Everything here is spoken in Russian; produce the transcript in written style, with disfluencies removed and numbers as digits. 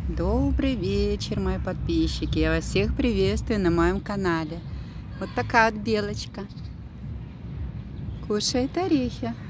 Добрый вечер, мои подписчики. Я вас всех приветствую на моем канале. Вот такая вот белочка кушает орехи.